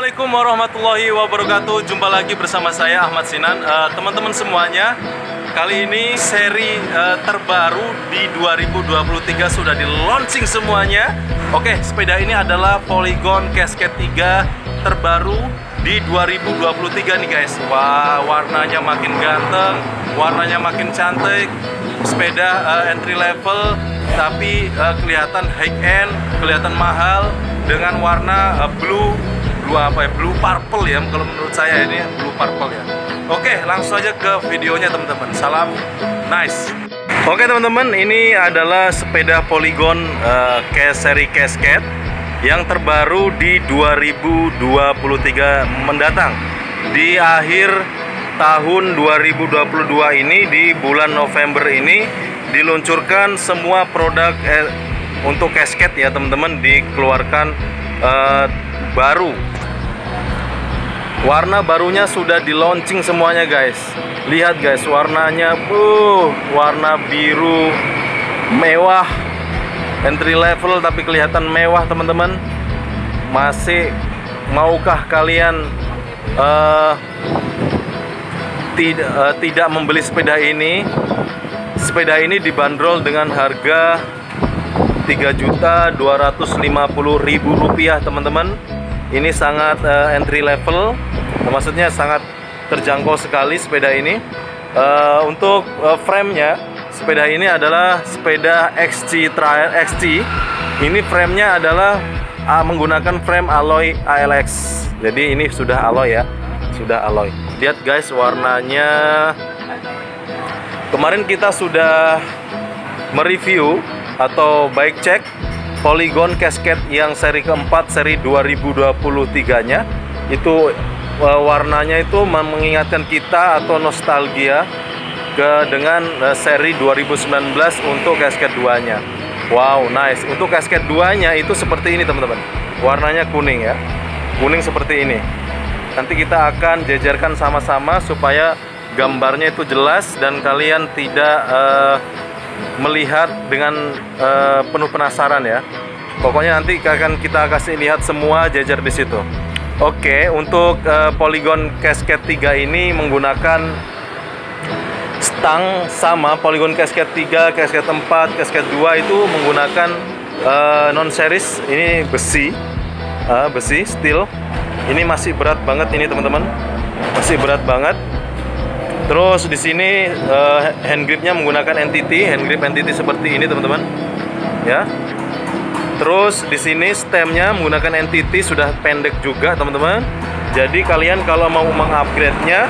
Assalamualaikum warahmatullahi wabarakatuh. Jumpa lagi bersama saya Ahmad Sinan. Teman-teman semuanya, kali ini seri terbaru di 2023 sudah di launching semuanya. Oke, sepeda ini adalah Polygon Cascade 3 terbaru di 2023 nih guys. Wah, warnanya makin ganteng, warnanya makin cantik. Sepeda entry level tapi kelihatan high end, kelihatan mahal dengan warna blue purple ya, kalau menurut saya ini blue purple ya. Oke, langsung aja ke videonya teman-teman. Salam nice. Oke teman-teman, ini adalah sepeda Polygon seri Cascade yang terbaru di 2023 mendatang. Di akhir tahun 2022 ini, di bulan November ini diluncurkan semua produk untuk Cascade ya teman-teman, dikeluarkan baru. Warna barunya sudah di launching semuanya guys. Lihat guys, warnanya warna biru mewah, entry level tapi kelihatan mewah teman-teman. Masih maukah kalian tidak membeli sepeda ini? Sepeda ini dibanderol dengan harga Rp3.250.000 teman-teman. Ini sangat entry level, maksudnya sangat terjangkau sekali sepeda ini. Untuk frame-nya, sepeda ini adalah sepeda XC Trail XC. Ini frame-nya adalah menggunakan frame alloy ALX. Jadi ini sudah alloy ya, sudah alloy. Lihat guys warnanya. Kemarin kita sudah mereview atau bike check Polygon Cascade yang seri keempat, seri 2023-nya. Itu warnanya itu mengingatkan kita atau nostalgia dengan seri 2019 untuk Cascade 2-nya. Wow, nice. Untuk Cascade 2-nya itu seperti ini teman-teman. Warnanya kuning ya. Kuning seperti ini. Nanti kita akan jejerkan sama-sama supaya gambarnya itu jelas dan kalian tidak melihat dengan penuh penasaran ya. Pokoknya nanti akan kita kasih lihat semua jajar di situ. Oke, untuk Polygon Cascade 3 ini menggunakan stang sama. Polygon Cascade 3, Cascade 4, Cascade 2 itu menggunakan non series. Ini besi, besi steel. Ini masih berat banget ini teman-teman, masih berat banget. Terus di sini hand gripnya menggunakan NTT, hand grip NTT seperti ini teman-teman. Ya. Terus di sini stemnya menggunakan NTT, sudah pendek juga teman-teman. Jadi kalian kalau mau mengupgrade-nya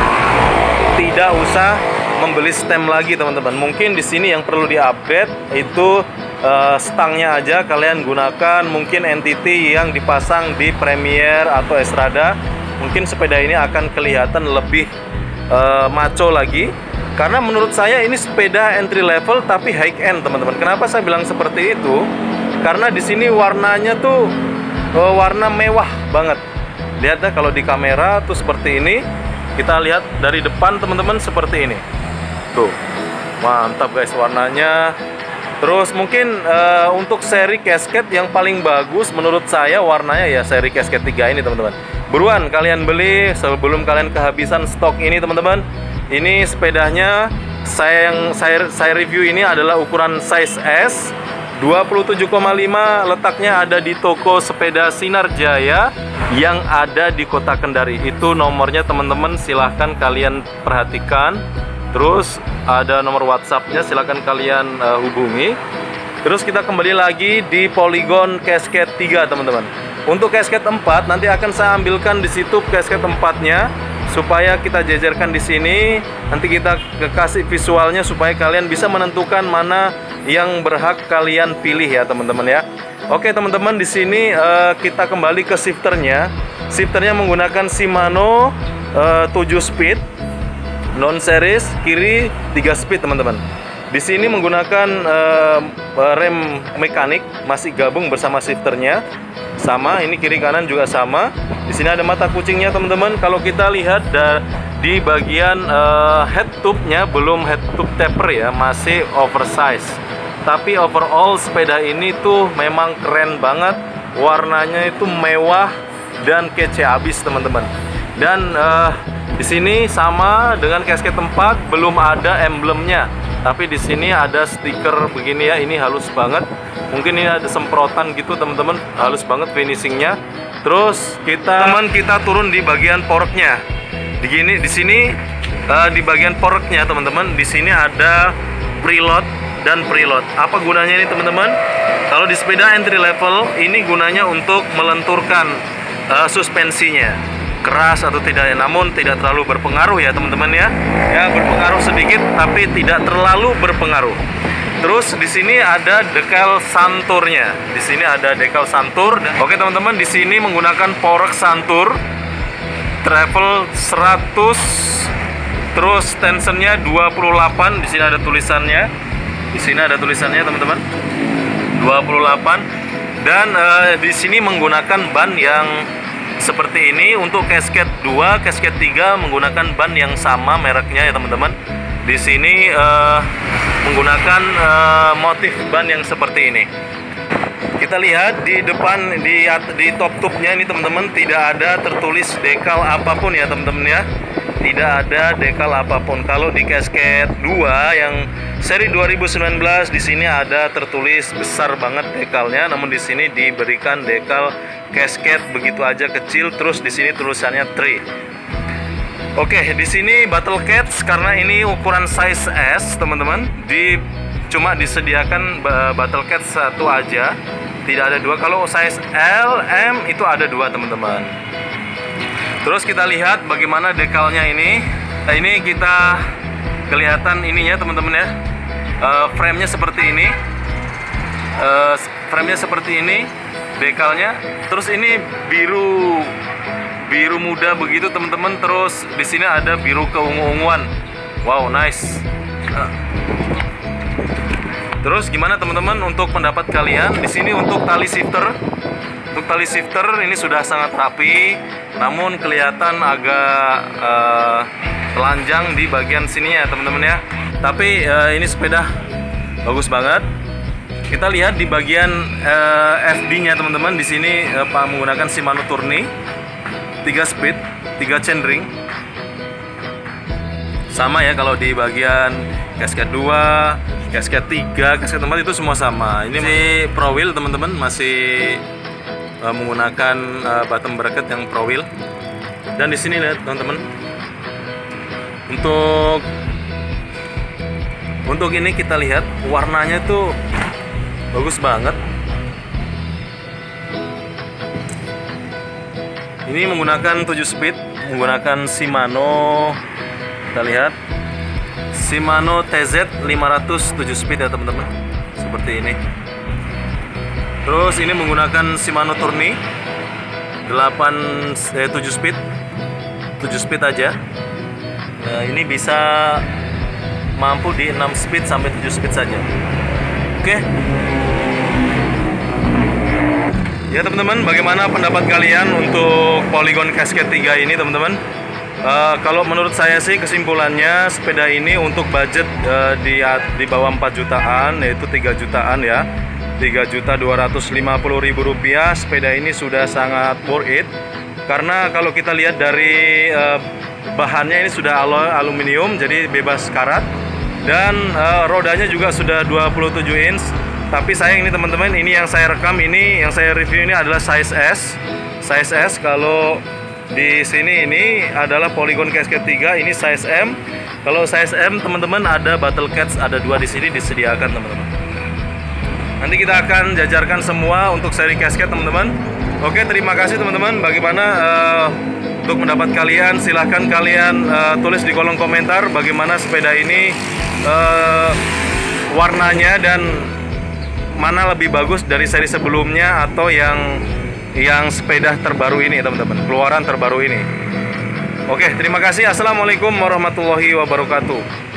tidak usah membeli stem lagi teman-teman. Mungkin di sini yang perlu diupgrade itu stangnya aja kalian gunakan mungkin NTT yang dipasang di Premier atau Estrada. Mungkin sepeda ini akan kelihatan lebih maco lagi, karena menurut saya ini sepeda entry level tapi high end teman-teman. Kenapa saya bilang seperti itu? Karena di sini warnanya tuh warna mewah banget. Lihat ya, kalau di kamera tuh seperti ini. Kita lihat dari depan teman-teman seperti ini. Tuh, mantap guys warnanya. Terus mungkin untuk seri Cascade yang paling bagus menurut saya warnanya ya seri Cascade 3 ini teman-teman. Buruan kalian beli sebelum kalian kehabisan stok ini teman-teman. Ini sepedanya saya review ini adalah ukuran size S 27,5, letaknya ada di toko sepeda Sinar Jaya yang ada di Kota Kendari. Itu nomornya teman-teman, silahkan kalian perhatikan. Terus ada nomor WhatsAppnya, silahkan kalian hubungi. Terus kita kembali lagi di Polygon Cascade 3 teman-teman. Untuk Cascade 4 nanti akan saya ambilkan di situ Cascade 4-nya supaya kita jejerkan di sini. Nanti kita kasih visualnya supaya kalian bisa menentukan mana yang berhak kalian pilih ya teman-teman ya. Oke teman-teman, di sini kita kembali ke shifternya. Shifternya menggunakan Shimano 7 speed non series, kiri 3 speed teman-teman. Di sini menggunakan rem mekanik, masih gabung bersama shifternya. Sama, ini kiri kanan juga sama. Di sini ada mata kucingnya teman-teman. Kalau kita lihat di bagian head tube-nya belum head tube taper ya, masih oversize. Tapi overall sepeda ini tuh memang keren banget. Warnanya itu mewah dan kece abis teman-teman. Dan di sini sama dengan casket 4, belum ada emblemnya. Tapi di sini ada stiker begini ya, ini halus banget. Mungkin ini ada semprotan gitu teman-teman, halus banget finishingnya. Terus kita turun di bagian porknya. Di sini di bagian porknya teman-teman, di sini ada preload dan preload. Apa gunanya ini teman-teman? Kalau di sepeda entry level ini gunanya untuk melenturkan suspensinya. Keras atau tidak, namun tidak terlalu berpengaruh ya teman-teman ya. Ya berpengaruh sedikit tapi tidak terlalu berpengaruh. Terus di sini ada decal santurnya. Di sini ada decal santur. Oke teman-teman, di sini menggunakan Forex santur travel 100. Terus tensionnya 28. Di sini ada tulisannya. Di sini ada tulisannya teman-teman. 28. Dan di sini menggunakan ban yang seperti ini. Untuk casket 2, casket 3 menggunakan ban yang sama mereknya ya teman-teman. Di sini menggunakan motif ban yang seperti ini. Kita lihat di depan di top tube-nya ini teman-teman, tidak ada tertulis decal apapun ya teman-teman ya. Tidak ada decal apapun. Kalau di casket 2 yang seri 2019 di sini ada tertulis besar banget dekalnya, namun di sini diberikan dekal casket begitu aja kecil, terus di sini tulisannya 3. Oke, di sini battle cats karena ini ukuran size S teman-teman, cuma disediakan battle cats satu aja, tidak ada dua. Kalau size L, M itu ada dua teman-teman. Terus kita lihat bagaimana dekalnya ini. Nah, ini kita kelihatan ininya teman-teman ya. Frame-nya seperti ini. Frame-nya seperti ini, dekalnya. Terus ini biru muda begitu teman-teman. Terus di sini ada biru keungu-unguan. Wow, nice. Terus gimana teman-teman untuk pendapat kalian? Di sini untuk tali shifter. Untuk tali shifter ini sudah sangat rapi, namun kelihatan agak telanjang di bagian sini ya teman-teman ya. Tapi ini sepeda bagus banget. Kita lihat di bagian FD-nya teman-teman. Di sini Pak menggunakan Shimano Tourney 3 speed, 3 chainring. Sama ya kalau di bagian casket 2, casket 3, casket 4 itu semua sama. Ini masih Pro Wheel teman-teman, masih menggunakan bottom bracket yang Pro Wheel. Dan di sini lihat teman-teman. Untuk ini kita lihat warnanya tuh bagus banget. Ini menggunakan 7 speed, menggunakan Shimano. Kita lihat Shimano TZ 500 7 speed ya teman-teman. Seperti ini. Terus ini menggunakan Shimano Tourney 7 speed. 7 speed aja. Nah, ini bisa mampu di 6 speed sampai 7 speed saja. Oke. Ya teman-teman, bagaimana pendapat kalian untuk Polygon Casket 3 ini teman-teman? Kalau menurut saya sih kesimpulannya sepeda ini untuk budget di bawah 4 jutaan, yaitu 3 jutaan ya, 3.250.000 rupiah. Sepeda ini sudah sangat worth it, karena kalau kita lihat dari bahannya ini sudah alloy aluminium, jadi bebas karat, dan rodanya juga sudah 27 inch. Tapi sayang ini teman-teman, ini yang saya rekam, ini yang saya review ini adalah size S. Size S. Kalau di sini ini adalah Polygon Casket 3, ini size M. Kalau size M teman-teman ada battle cats, ada 2 di sini disediakan teman-teman. Nanti kita akan jajarkan semua untuk seri casket teman-teman. Oke, terima kasih teman-teman. Bagaimana untuk pendapat kalian? Silahkan kalian tulis di kolom komentar bagaimana sepeda ini warnanya, dan mana lebih bagus dari seri sebelumnya atau yang sepeda terbaru ini teman-teman, keluaran terbaru ini. Oke, terima kasih. Assalamualaikum warahmatullahi wabarakatuh.